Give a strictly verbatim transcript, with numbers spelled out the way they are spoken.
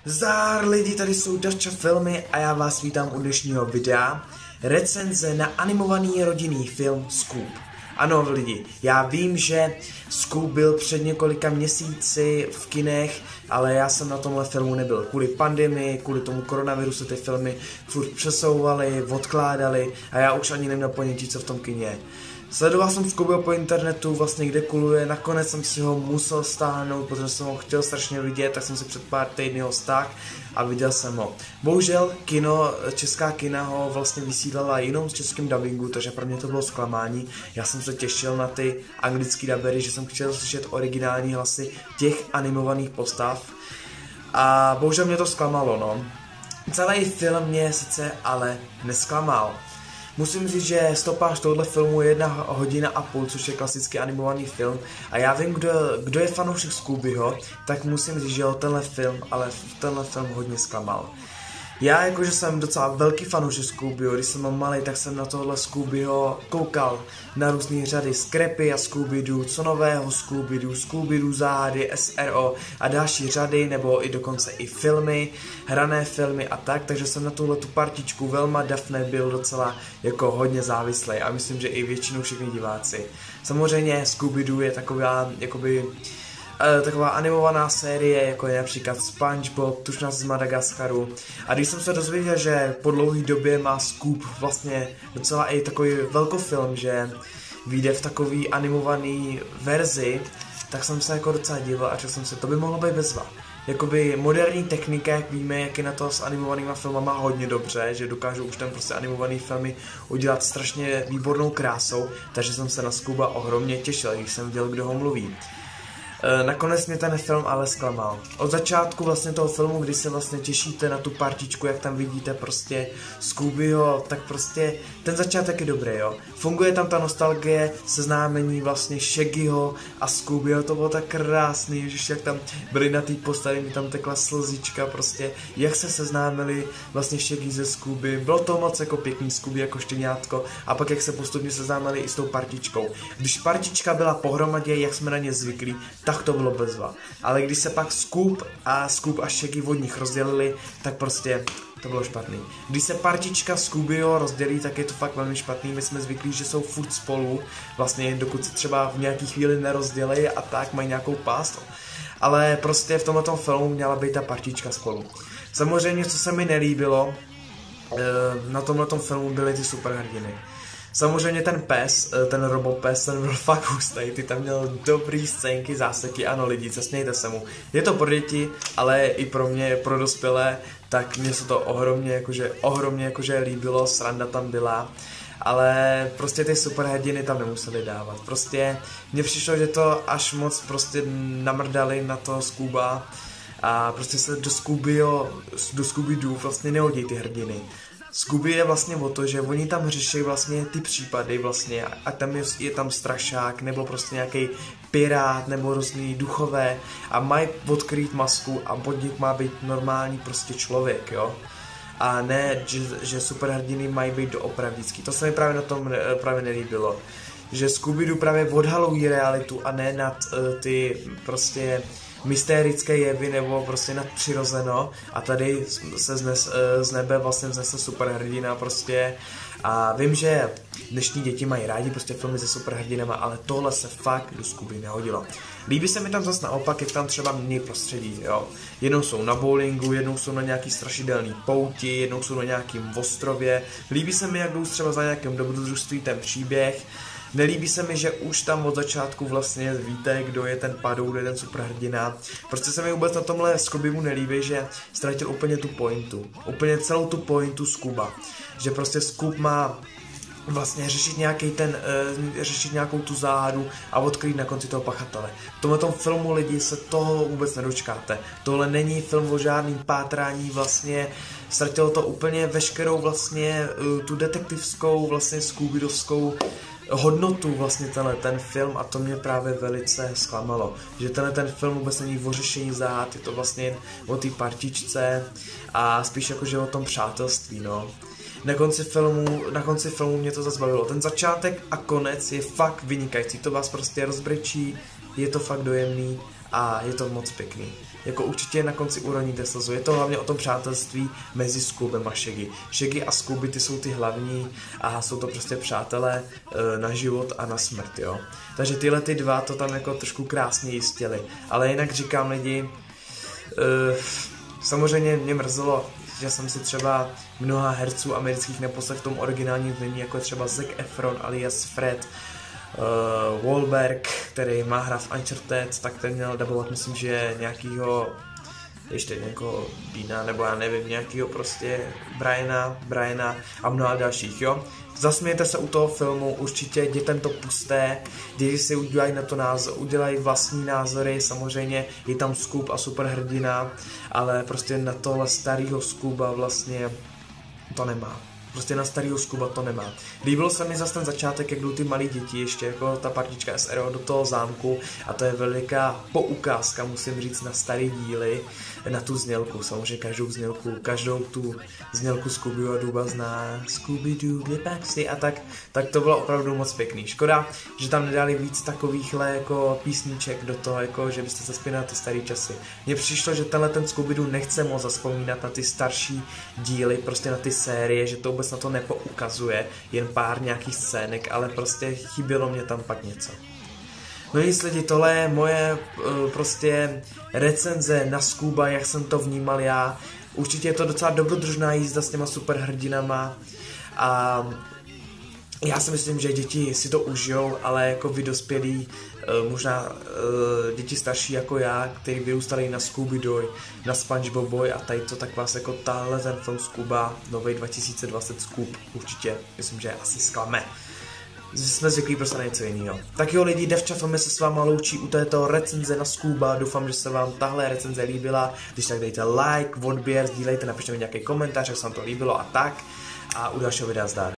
Zdar lidi, tady jsou Dača Filmy a já vás vítám u dnešního videa. Recenze na animovaný rodinný film Scoob. Ano lidi, já vím, že Scoob byl před několika měsíci v kinech, ale já jsem na tomhle filmu nebyl. Kvůli pandemii, kvůli tomu koronavirusu ty filmy furt přesouvaly, odkládali a já už ani neměl ponětí, co v tom kině je. Sledoval jsem Scoobyho po internetu, vlastně kde kuluje, nakonec jsem si ho musel stáhnout, protože jsem ho chtěl strašně vidět, tak jsem si před pár týdny ho stáhl a viděl jsem ho. Bohužel kino, česká kina ho vlastně vysílala jenom s českým dubbingu, takže pro mě to bylo zklamání. Já jsem se těšil na ty anglický dubbery, že jsem chtěl slyšet originální hlasy těch animovaných postav a bohužel mě to zklamalo, no. Celý film mě sice ale nesklamal. Musím říct, že stopáž tohoto filmu je jedna hodina a půl, což je klasický animovaný film. A já vím, kdo, kdo je fanoušek Scoobyho, tak musím říct, že ho tenhle film, ale tenhle film hodně zklamal. Já jakože jsem docela velký fanoušek Scoobyho, když jsem byl malý, tak jsem na tohle Scoobyho koukal na různé řady Scrappy a Scooby-Doo, co nového Scooby-Doo, Scooby-Doo záhady, S R O a další řady, nebo i dokonce i filmy, hrané filmy a tak, takže jsem na tuhle tu partičku Velma Daphne byl docela jako hodně závislý a myslím, že i většinou všichni diváci. Samozřejmě Scooby-Doo je taková, jakoby, taková animovaná série, jako je například SpongeBob, Tučňák z Madagaskaru. A když jsem se dozvěděl, že po dlouhé době má Scoob vlastně docela i takový velkofilm, že vyjde v takový animovaný verzi, tak jsem se jako docela díval a řekl jsem si, to by mohlo být bezva. Jakoby moderní technika, jak víme, jak je na to s animovanýma filmama hodně dobře, že dokážou už ten prostě animovaný filmy udělat strašně výbornou krásou, takže jsem se na Scooba ohromně těšil, když jsem viděl, kdo ho mluví. Nakonec mě ten film ale zklamal. Od začátku vlastně toho filmu, kdy se vlastně těšíte na tu partičku, jak tam vidíte prostě Scoobyho, tak prostě ten začátek je dobrý, jo. Funguje tam ta nostalgie, seznámení vlastně Shaggyho a Scoobyho, to bylo tak krásný, že jak tam byli na té postavě, mi tam tekla slzička prostě, jak se seznámili vlastně Shaggy ze Scooby, bylo to moc jako pěkný Scooby jako štěňátko a pak jak se postupně seznámili i s tou partičkou. Když partička byla pohromadě, jak jsme na ně zvyklí, tak to bylo bezva. Ale když se pak Scoob a Scoob a Shaggy od nich rozdělili, tak prostě to bylo špatný. Když se partička Scoobyho rozdělí, tak je to fakt velmi špatný. My jsme zvyklí, že jsou furt spolu, vlastně dokud se třeba v nějaký chvíli nerozdělejí a tak mají nějakou pást. Ale prostě v tomto filmu měla být ta partička spolu. Samozřejmě, co se mi nelíbilo, na tomhle filmu byly ty superhrdiny. Samozřejmě ten pes, ten robopes, ten byl fakt hustý, ty tam měl dobrý scénky, záseky, ano lidi, zasmějte se mu. Je to pro děti, ale i pro mě, pro dospělé, tak mně se to ohromně, jakože, ohromně jakože líbilo, sranda tam byla. Ale prostě ty superhrdiny tam nemuseli dávat. Prostě mně přišlo, že to až moc prostě namrdali na toho Scooba a prostě se do Scoobyho, do Scooby-Doo vlastně nehodí ty hrdiny. Scooby je vlastně o to, že oni tam řeší vlastně ty případy vlastně a tam je, je tam strašák nebo prostě nějaký pirát nebo různý duchové a mají odkrýt masku a pod nich má být normální prostě člověk, jo. A ne, že, že superhrdiny mají být doopravdický. To se mi právě na tom právě nelíbilo. Že Scooby-Doo právě odhalují realitu a ne nad uh, ty prostě mystérické jevy nebo prostě nadpřirozeno a tady se z, nes, z nebe vlastně vznesl superhrdina prostě a vím, že dnešní děti mají rádi prostě filmy se superhrdinama, ale tohle se fakt do Scooby nehodilo. Líbí se mi tam zase naopak, jak tam třeba mění prostředí, jo. Jednou jsou na bowlingu, jednou jsou na nějaký strašidelný pouti, jednou jsou na nějakým ostrově. Líbí se mi, jak jdou třeba za nějakým dobrodružství ten příběh. Nelíbí se mi, že už tam od začátku vlastně víte, kdo je ten Padour, kdo je ten superhrdina. Prostě se mi vůbec na tomhle Scoobymu nelíbí, že ztratil úplně tu pointu. Úplně celou tu pointu Scooba. Že prostě Scoob má vlastně řešit nějaký ten, uh, řešit nějakou tu záhadu a odkrýt na konci toho pachatele. V tomhle filmu lidi se toho vůbec nedočkáte. Tohle není film o žádným pátrání, vlastně ztratilo to úplně veškerou vlastně uh, tu detektivskou, vlastně Scooby-dovskou hodnotu vlastně tenhle ten film a to mě právě velice zklamalo, že tenhle ten film vůbec není o řešení záhad, je to vlastně jen o té partičce a spíš jakože o tom přátelství, no. Na konci filmu, na konci filmu mě to zase bavilo. Ten začátek a konec je fakt vynikající, to vás prostě rozbrečí, je to fakt dojemný a je to moc pěkný. jako určitě na konci uroníte slzu. Je to hlavně o tom přátelství mezi Scoobem a Shaggy. Shaggy a Scooby ty jsou ty hlavní a jsou to prostě přátelé e, na život a na smrt, jo. Takže tyhle ty dva to tam jako trošku krásně jistěli. Ale jinak říkám lidi, e, samozřejmě mě mrzelo, že jsem si třeba mnoha herců amerických neposlech v tom originálním znění, jako třeba Zac Efron alias Fred, uh, Wahlberg, který má hra v Uncharted, tak ten měl dabovat, myslím, že nějakýho, ještě nějakého Beana, nebo já nevím, nějakýho prostě Briana, Briana a mnoha dalších, jo. Zasmějte se u toho filmu, určitě dětem to pusté, děti si udělají na to názor, udělají vlastní názory, samozřejmě je tam Scoob a superhrdina, ale prostě na tohle starého Scooba vlastně to nemá. Prostě na starého Scooba to nemá. Líbilo se mi zase ten začátek, jak jdou ty malí děti, ještě jako ta partička S R O do toho zámku a to je veliká poukázka, musím říct, na starý díly, na tu znělku, samozřejmě každou znělku, každou tu znělku Scooby a Dooba zná, Scooby-Doo, kde pak si a tak, tak to bylo opravdu moc pěkný. Škoda, že tam nedali víc takovýchhle jako písniček do toho, jako že byste zaspěli na ty staré časy. Mně přišlo, že tenhle ten Scooby-Doo nechce moc zaspomínat na ty starší díly, prostě na ty série, že to vůbec na to nepoukazuje, jen pár nějakých scének, ale prostě chybělo mě tam pak něco. No nic lidi, tohle je moje uh, prostě recenze na Scooba, jak jsem to vnímal já. Určitě je to docela dobrodružná jízda s těma superhrdinama a já si myslím, že děti si to užijou, ale jako vy dospělí, uh, možná uh, děti starší jako já, kteří vyrůstali na Scooby-Doo, na SpongeBob a tady to, tak vás jako tahle ten film Scooba, nový dva tisíce dvacet Scoob, určitě, myslím, že asi zklame. Jsme zvyklí prostě na něco jiného. Tak jo lidi, Devča Filmy se s váma loučí u této recenze na Scooba. Doufám, že se vám tahle recenze líbila. Když tak dejte like, odběr, sdílejte, napište mi nějaký komentář, jak se vám to líbilo a tak. A u dalšího videa zdar.